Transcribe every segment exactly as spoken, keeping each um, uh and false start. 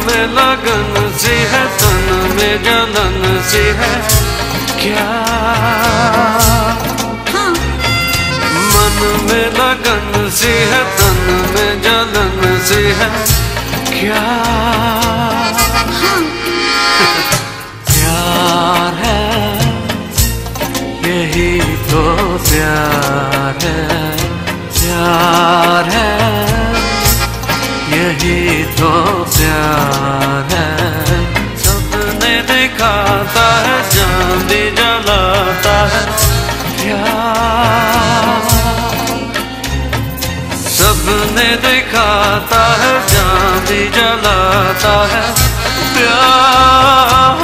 में लगन सी है, तन में जलन सी है क्या? हाँ। मन में लगन सी है, तन में जलन सी है क्या? हाँ। प्यार है, यही तो प्यार है, प्यार है, यही तो प्यार है। सबने दिखाता है, चांदी जलाता है प्यार। सबने दिखाता है, चांदी जलाता है प्यार।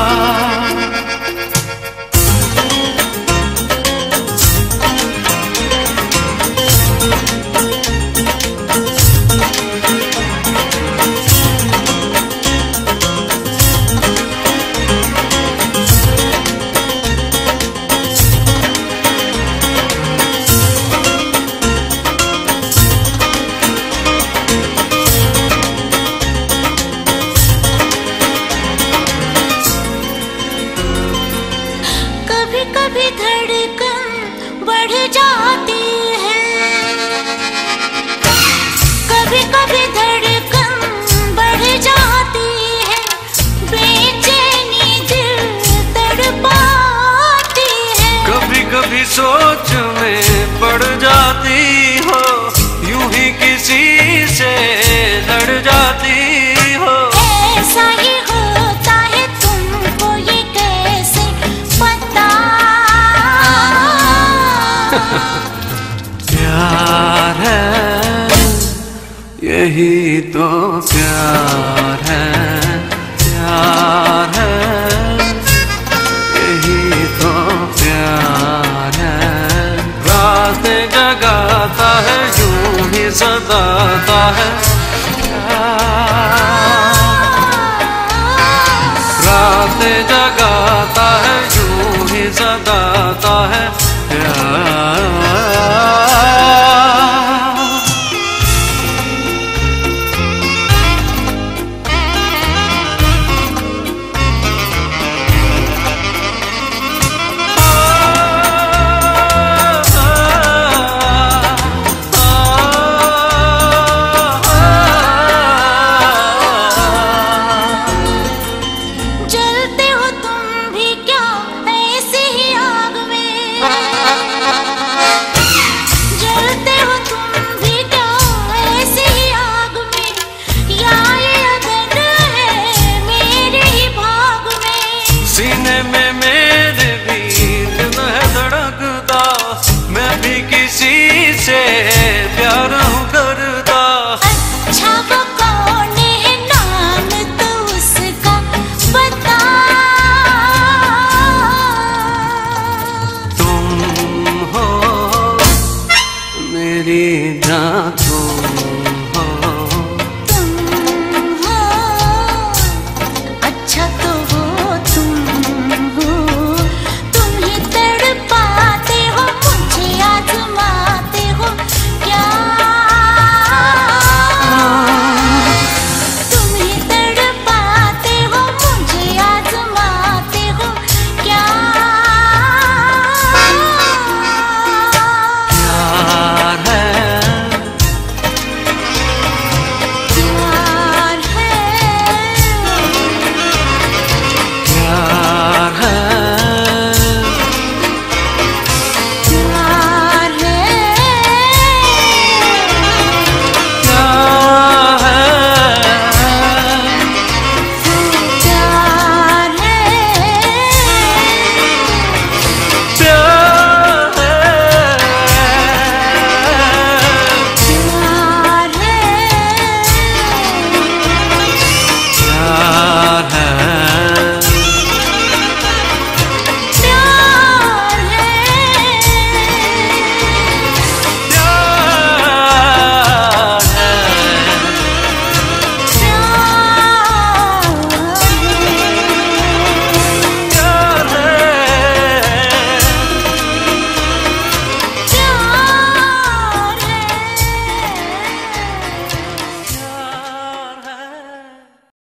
कभी धड़कन बढ़ जाती है, कभी कभी धड़कन बढ़ जाती है, बेचैनी दिल तड़पाती है। कभी कभी सोच में पड़ जाती हो, यूं ही किसी से लड़ जाती हो। ऐसा ही होता है, तुमको ये कैसे पता? प्यार है, यही तो प्यार है, प्यार है, यही तो प्यार है। रातें जगाता है, यूं ही सताता है रातें जगाता है, यूं ही सताता है।